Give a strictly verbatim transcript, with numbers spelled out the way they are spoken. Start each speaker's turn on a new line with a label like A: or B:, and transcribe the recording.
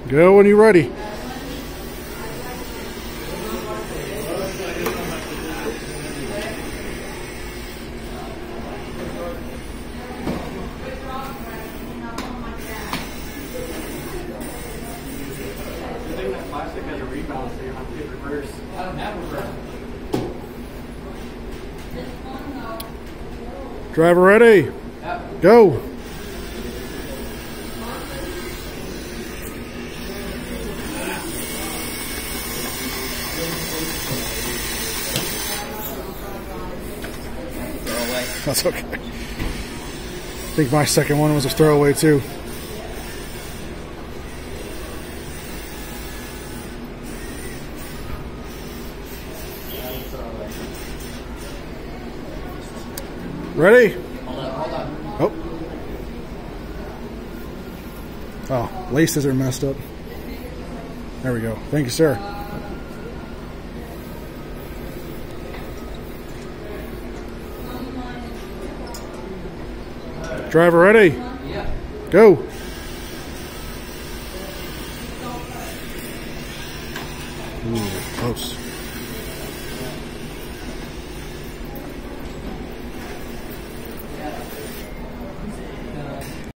A: Go when you're ready.
B: Plastic has a rebound, so you have to hit reverse. I don't have reverse.
A: Driver ready.
B: Yep.
A: Go.
B: Throwaway.
A: That's okay. I think my second one was a throwaway too. Ready?
B: Hold on, hold on.
A: Oh. Oh, laces are messed up. There we go. Thank you, sir. Driver ready?
B: Yeah.
A: Go. Ooh, close.